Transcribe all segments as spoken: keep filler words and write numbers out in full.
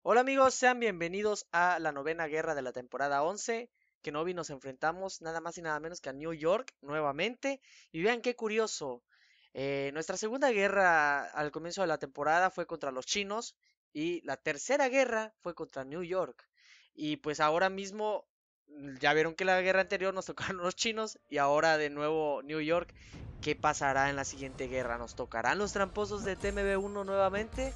Hola amigos, sean bienvenidos a la novena guerra de la temporada once. Kenobi nos enfrentamos nada más y nada menos que a New York nuevamente. Y vean qué curioso. eh, nuestra segunda guerra al comienzo de la temporada fue contra los chinos. Y la tercera guerra fue contra New York. Y pues ahora mismo mm, ya vieron que la guerra anterior nos tocaron los chinos. Y ahora de nuevo New York. ¿Qué pasará en la siguiente guerra? ¿Nos tocarán los tramposos de T M B uno nuevamente?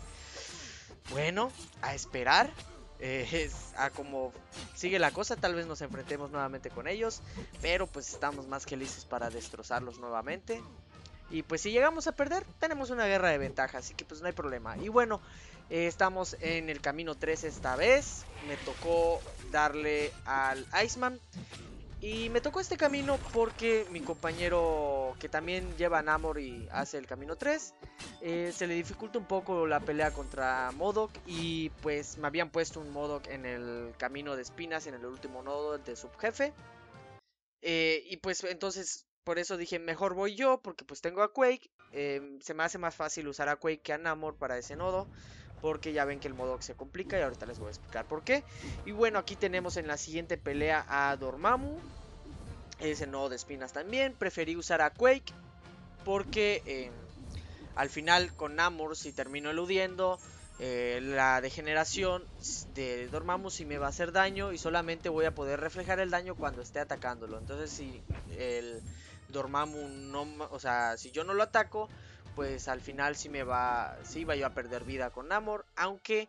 Bueno, a esperar. Eh, es a como sigue la cosa, tal vez nos enfrentemos nuevamente con ellos, pero pues estamos más que listos para destrozarlos nuevamente. Y pues si llegamos a perder, tenemos una guerra de ventaja, así que pues no hay problema. Y bueno, eh, estamos en el camino tres esta vez. Me tocó darle al Iceman. Y me tocó este camino porque mi compañero que también lleva Namor y hace el camino tres, eh, se le dificulta un poco la pelea contra MODOK y pues me habían puesto un MODOK en el camino de espinas, en el último nodo de subjefe. Eh, y pues entonces por eso dije mejor voy yo porque pues tengo a Quake. Eh, se me hace más fácil usar a Quake que a Namor para ese nodo. Porque ya ven que el MODOK se complica y ahorita les voy a explicar por qué. Y bueno, aquí tenemos en la siguiente pelea a Dormammu. Ese nodo de espinas también. Preferí usar a Quake porque eh, al final con Namor, si termino eludiendo, eh, la degeneración de Dormammu sí me va a hacer daño y solamente voy a poder reflejar el daño cuando esté atacándolo. Entonces si el Dormammu no, o sea, si yo no lo ataco, pues al final sí me va, sí va yo a perder vida con Namor, aunque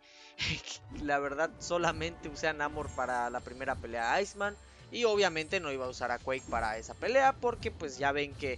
la verdad solamente usé a Namor para la primera pelea a Iceman y obviamente no iba a usar a Quake para esa pelea porque pues ya ven que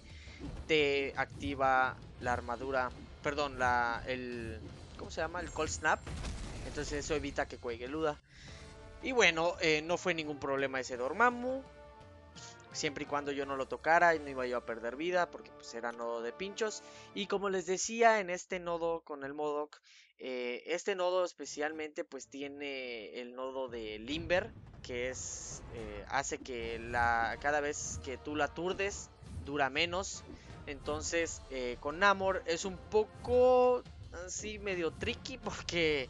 te activa la armadura, perdón, la, el, ¿cómo se llama? El Cold Snap. Entonces eso evita que Quake eluda. Y bueno, eh, no fue ningún problema ese Dormammu. Siempre y cuando yo no lo tocara, no iba yo a perder vida, porque pues era nodo de pinchos. Y como les decía, en este nodo con el MODOK, eh, este nodo especialmente pues tiene el nodo de Limber, que es eh, hace que la cada vez que tú la aturdes dura menos. Entonces eh, con Namor es un poco así medio tricky porque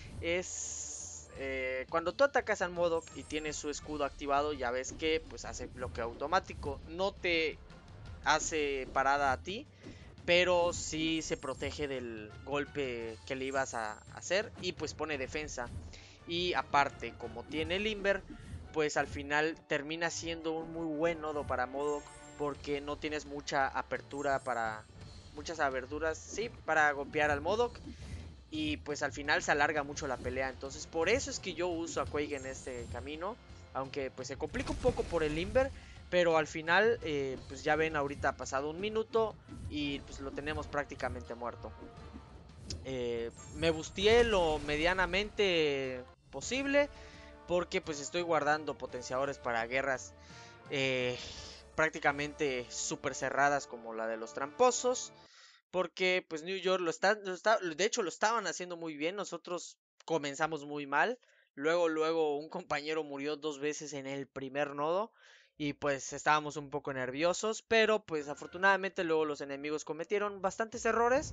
es eh, cuando tú atacas al MODOK y tienes su escudo activado, ya ves que pues hace bloqueo automático, no te hace parada a ti, pero sí se protege del golpe que le ibas a hacer y pues pone defensa. Y aparte, como tiene Limber, pues al final termina siendo un muy buen nodo para MODOK porque no tienes mucha apertura para muchas aberturas, sí, para golpear al MODOK y pues al final se alarga mucho la pelea. Entonces por eso es que yo uso a Quake en este camino. Aunque pues se complica un poco por el Limber. Pero al final eh, pues ya ven, ahorita ha pasado un minuto y pues lo tenemos prácticamente muerto. Eh, me busteé lo medianamente posible porque pues estoy guardando potenciadores para guerras eh, prácticamente súper cerradas como la de los tramposos. Porque pues New York lo está, lo está, de hecho lo estaban haciendo muy bien, nosotros comenzamos muy mal, luego luego un compañero murió dos veces en el primer nodo y pues estábamos un poco nerviosos, pero pues afortunadamente luego los enemigos cometieron bastantes errores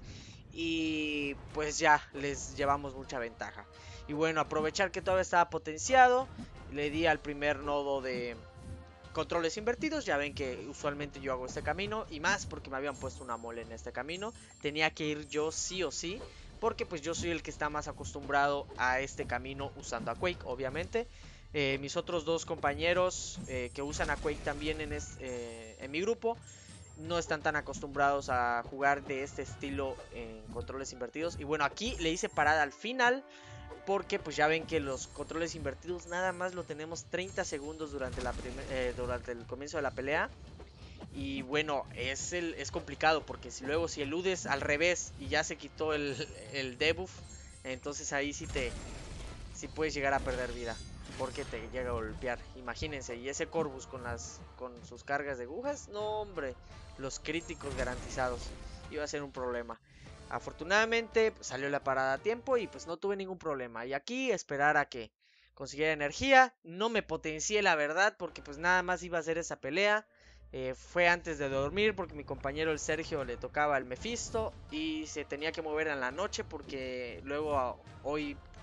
y pues ya les llevamos mucha ventaja. Y bueno, aprovechar que todavía estaba potenciado, le di al primer nodo de controles invertidos. Ya ven que usualmente yo hago este camino y más porque me habían puesto una mole en este camino. Tenía que ir yo sí o sí porque pues yo soy el que está más acostumbrado a este camino usando a Quake, obviamente. Eh, mis otros dos compañeros eh, que usan a Quake también en, es, eh, en mi grupo no están tan acostumbrados a jugar de este estilo en controles invertidos. Y bueno, aquí le hice parada al final porque pues ya ven que los controles invertidos nada más lo tenemos treinta segundos durante, la eh, durante el comienzo de la pelea. Y bueno, es, el, es complicado porque si luego si eludes al revés y ya se quitó el, el debuff, entonces ahí sí te sí puedes llegar a perder vida. Porque te llega a golpear. Imagínense, y ese Corvus con las con sus cargas de agujas, no hombre, los críticos garantizados. Iba a ser un problema. Afortunadamente pues, salió la parada a tiempo y pues no tuve ningún problema. Y aquí esperar a que consiguiera energía. No me potencié la verdad porque pues nada más iba a hacer esa pelea. Eh, fue antes de dormir porque mi compañero el Sergio le tocaba el Mephisto y se tenía que mover en la noche porque luego a, hoy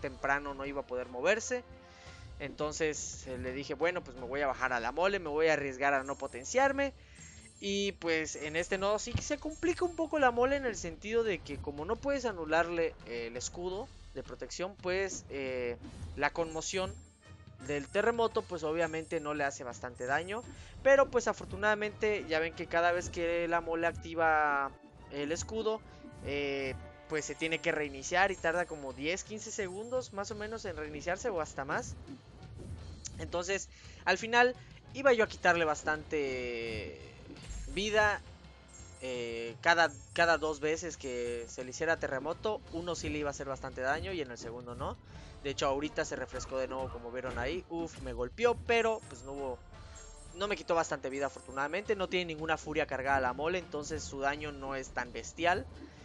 temprano no iba a poder moverse. Entonces eh, le dije, bueno, pues me voy a bajar a la mole, me voy a arriesgar a no potenciarme. Y pues en este nodo sí que se complica un poco la mole en el sentido de que como no puedes anularle eh, el escudo de protección, pues eh, la conmoción del terremoto pues obviamente no le hace bastante daño. Pero pues afortunadamente ya ven que cada vez que la mole activa el escudo, eh, pues se tiene que reiniciar y tarda como diez quince segundos más o menos en reiniciarse o hasta más. Entonces al final iba yo a quitarle bastante vida. Eh, cada, cada dos veces que se le hiciera terremoto, uno sí le iba a hacer bastante daño y en el segundo no. De hecho ahorita se refrescó de nuevo, como vieron ahí. Uf, me golpeó, pero pues no hubo... No me quitó bastante vida afortunadamente. No tiene ninguna furia cargada la mole, entonces su daño no es tan bestial.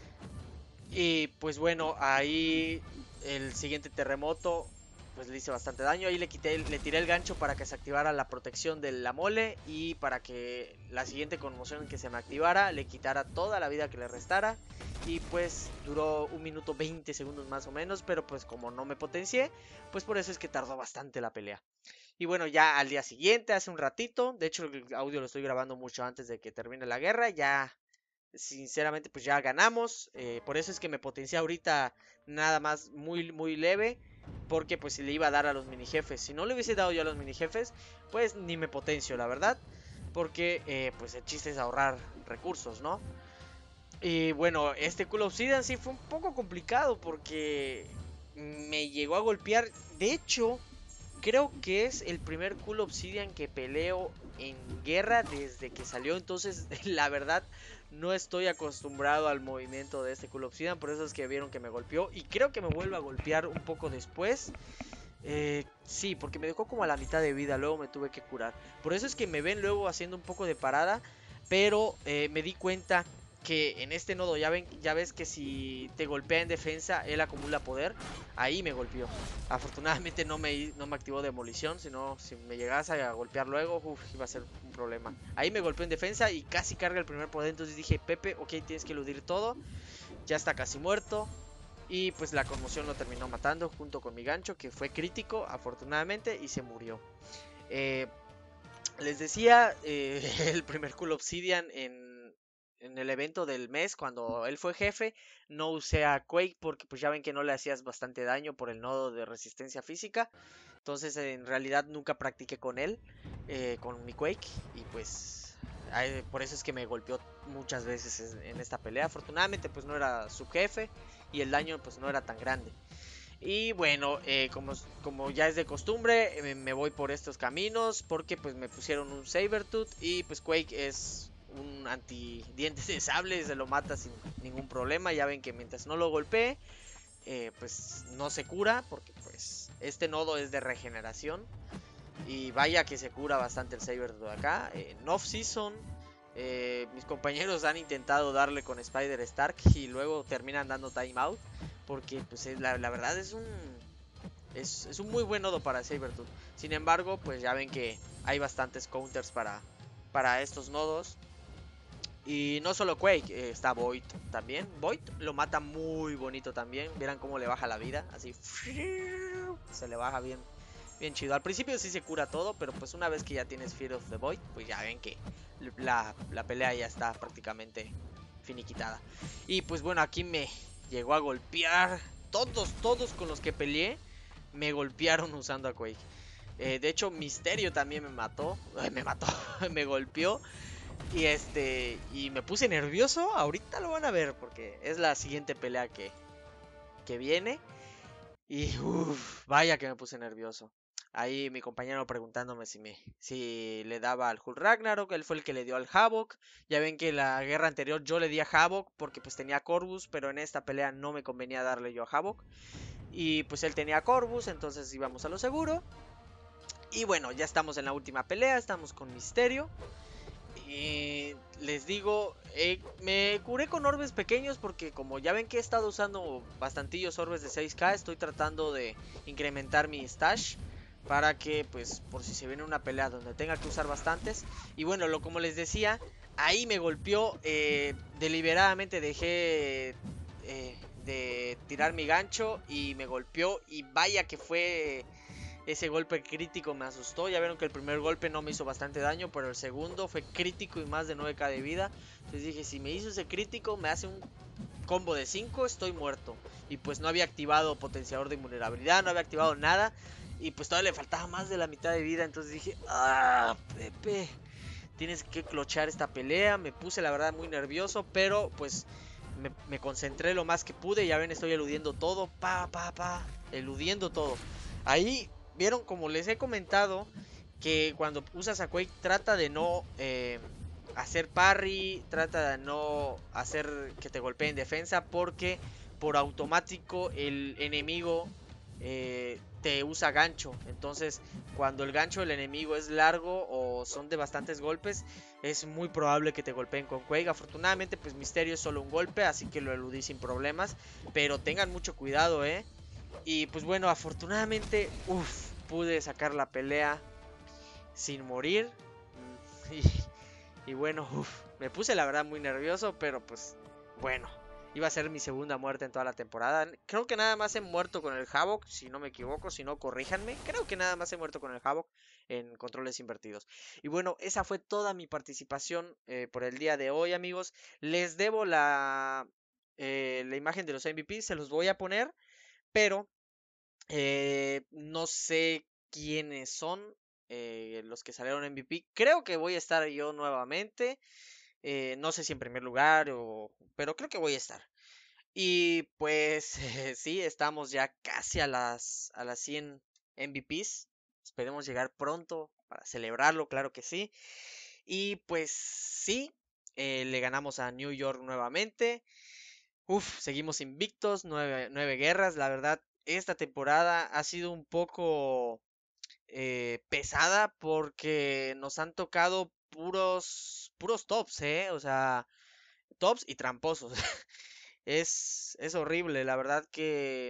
Y pues bueno, ahí el siguiente terremoto pues le hice bastante daño. Ahí le quité, le tiré el gancho para que se activara la protección de la mole. Y para que la siguiente conmoción que se me activara le quitara toda la vida que le restara. Y pues duró un minuto veinte segundos más o menos. Pero pues como no me potencié, pues por eso es que tardó bastante la pelea. Y bueno, ya al día siguiente, hace un ratito, de hecho el audio lo estoy grabando mucho antes de que termine la guerra, ya sinceramente pues ya ganamos. Eh, por eso es que me potencié ahorita nada más muy muy leve, porque pues si le iba a dar a los mini jefes. Si no le hubiese dado yo a los mini jefes, pues ni me potencio, la verdad, porque eh, pues el chiste es ahorrar recursos, ¿no? Y bueno, este Cool Obsidian sí fue un poco complicado porque me llegó a golpear. De hecho, creo que es el primer Cool Obsidian que peleo en guerra desde que salió. Entonces, la verdad, no estoy acostumbrado al movimiento de este Cool Obsidian. Por eso es que vieron que me golpeó. Y creo que me vuelve a golpear un poco después. Eh, sí, porque me dejó como a la mitad de vida. Luego me tuve que curar. Por eso es que me ven luego haciendo un poco de parada. Pero eh, me di cuenta que en este nodo ya ven, ya ves que si te golpea en defensa, él acumula poder. Ahí me golpeó. Afortunadamente no me, no me activó demolición, sino si me llegase a golpear luego, uf, iba a ser un problema. Ahí me golpeó en defensa y casi carga el primer poder. Entonces dije, Pepe, ok, tienes que eludir todo. Ya está casi muerto. Y pues la conmoción lo terminó matando junto con mi gancho, que fue crítico, afortunadamente, y se murió. Eh, les decía, eh, el primer Cool Obsidian en, en el evento del mes, cuando él fue jefe, no usé a Quake porque pues ya ven que no le hacías bastante daño por el nodo de resistencia física. Entonces en realidad nunca practiqué con él, eh, con mi Quake, y pues ay, por eso es que me golpeó muchas veces en esta pelea. Afortunadamente pues no era su jefe y el daño pues no era tan grande. Y bueno, eh, como, como ya es de costumbre, me, me voy por estos caminos porque pues me pusieron un Sabertooth y pues Quake es un anti dientes de sable, se lo mata sin ningún problema. Ya ven que mientras no lo golpee, eh, pues no se cura porque pues este nodo es de regeneración. Y vaya que se cura bastante el Sabertooth acá. En off-season, eh, mis compañeros han intentado darle con Spider Stark y luego terminan dando timeout. Porque pues la, la verdad es un es, es un muy buen nodo para Sabertooth. Sin embargo, pues ya ven que hay bastantes counters para, para estos nodos. Y no solo Quake, eh, está Void también. Void lo mata muy bonito también. Verán cómo le baja la vida. Así se le baja bien, bien chido. Al principio sí se cura todo, pero pues una vez que ya tienes Fear of the Void, pues ya ven que la, la pelea ya está prácticamente finiquitada. Y pues bueno, aquí me llegó a golpear. Todos, todos con los que peleé me golpearon usando a Quake. Eh, de hecho, Misterio también me mató. Ay, me mató, me golpeó. Y este, y me puse nervioso. Ahorita lo van a ver porque es la siguiente pelea que, que viene. Y uff, vaya que me puse nervioso. Ahí mi compañero preguntándome si me si le daba al Hulk Ragnarok. Él fue el que le dio al Havok. Ya ven que en la guerra anterior yo le di a Havok porque pues tenía Corvus, pero en esta pelea no me convenía darle yo a Havok. Y pues él tenía Corvus, entonces íbamos a lo seguro. Y bueno, ya estamos en la última pelea, estamos con Misterio. Y les digo, eh, me curé con orbes pequeños porque como ya ven que he estado usando bastantillos orbes de seis K, estoy tratando de incrementar mi stash para que pues por si se viene una pelea donde tenga que usar bastantes. Y bueno, lo como les decía, ahí me golpeó, eh, deliberadamente dejé eh, de tirar mi gancho y me golpeó. Y vaya que fue ese golpe crítico, me asustó. Ya vieron que el primer golpe no me hizo bastante daño, pero el segundo fue crítico y más de nueve k de vida. Entonces dije, si me hizo ese crítico, me hace un combo de cinco, estoy muerto. Y pues no había activado potenciador de invulnerabilidad, no había activado nada. Y pues todavía le faltaba más de la mitad de vida. Entonces dije, ah, Pepe, tienes que clochear esta pelea. Me puse la verdad muy nervioso, pero pues me, me concentré lo más que pude. Ya ven, estoy eludiendo todo, pa, pa, pa, eludiendo todo. Ahí vieron, como les he comentado, que cuando usas a Quake trata de no eh, hacer parry, trata de no hacer que te golpee en defensa, porque por automático el enemigo eh, te usa gancho. Entonces, cuando el gancho del enemigo es largo o son de bastantes golpes, es muy probable que te golpeen con Quake. Afortunadamente, pues Misterio es solo un golpe, así que lo eludí sin problemas. Pero tengan mucho cuidado, eh. Y pues bueno, afortunadamente, uff, pude sacar la pelea sin morir. Y, y bueno, uf, me puse la verdad muy nervioso, pero pues bueno, iba a ser mi segunda muerte en toda la temporada. Creo que nada más he muerto con el Havoc, si no me equivoco, si no corríjanme. Creo que nada más he muerto con el Havoc en controles invertidos. Y bueno, esa fue toda mi participación eh, por el día de hoy, amigos. Les debo la, eh, la imagen de los M V P, se los voy a poner, pero eh, no sé quiénes son eh, los que salieron M V P. Creo que voy a estar yo nuevamente. Eh, no sé si en primer lugar o... Pero creo que voy a estar. Y pues sí, estamos ya casi a las, a las cien M V Ps. Esperemos llegar pronto para celebrarlo, claro que sí. Y pues sí, eh, le ganamos a New York nuevamente. Uf, seguimos invictos, nueve, nueve guerras. La verdad, esta temporada ha sido un poco eh, pesada porque nos han tocado puros, puros tops, ¿eh? O sea, tops y tramposos. Es, es horrible, la verdad que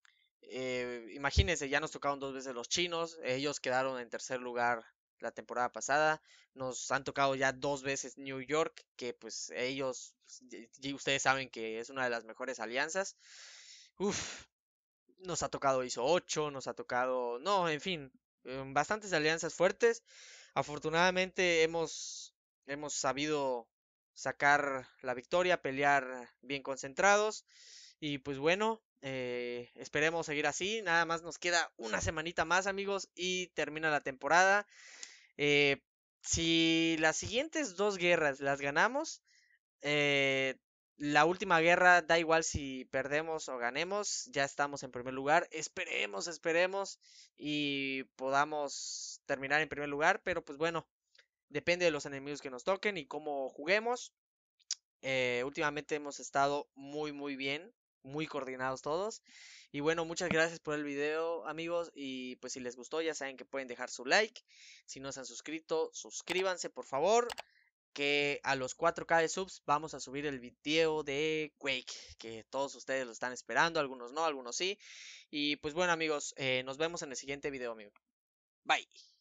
eh, imagínense, ya nos tocaron dos veces los chinos, ellos quedaron en tercer lugar la temporada pasada, nos han tocado ya dos veces New York, que pues ellos, pues, y ustedes saben que es una de las mejores alianzas. Uf, nos ha tocado ISO ocho, nos ha tocado, no, en fin, eh, bastantes alianzas fuertes. Afortunadamente hemos, hemos sabido sacar la victoria, pelear bien concentrados. Y pues bueno, eh, esperemos seguir así. Nada más nos queda una semanita más, amigos, y termina la temporada. Eh, si las siguientes dos guerras las ganamos, eh, la última guerra, da igual si perdemos o ganemos, ya estamos en primer lugar. Esperemos, esperemos y podamos terminar en primer lugar, pero pues bueno, depende de los enemigos que nos toquen y cómo juguemos. Eh, últimamente hemos estado muy, muy bien, muy coordinados todos. Y bueno, muchas gracias por el video, amigos. Y pues si les gustó, ya saben que pueden dejar su like. Si no se han suscrito, suscríbanse, por favor, que a los cuatro K de subs vamos a subir el video de Quake, que todos ustedes lo están esperando, algunos no, algunos sí. Y pues bueno, amigos, eh, nos vemos en el siguiente video, amigo. Bye.